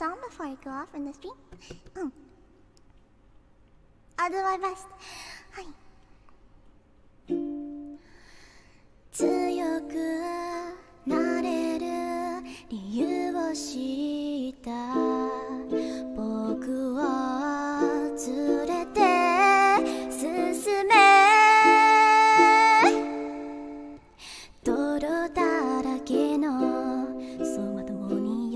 song before I go off in the street? I'll do my best. はい。強くなれる理由を知った僕を連れて進め、泥だらけの走馬灯によ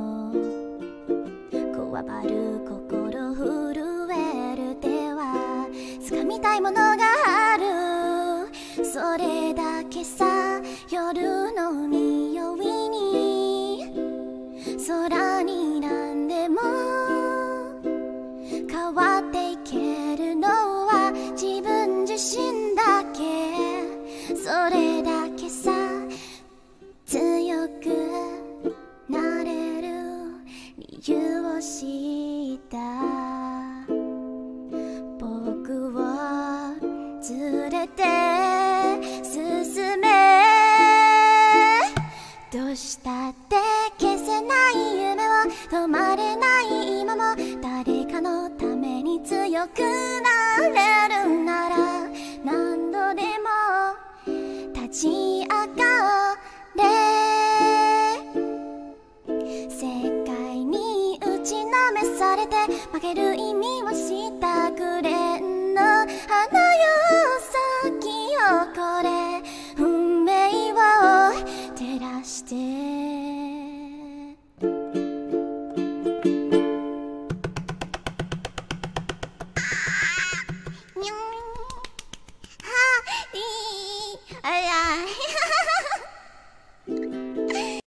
こわばる心震える手は掴みたいものがある、それだけさ。夜の匂いに空に何でも変わっていけるのは自分自身だけ、それだけさ。強くなれる理由を知った僕を連れて進め、どうしたって消せない夢を止まれない今も誰かのために強くなれる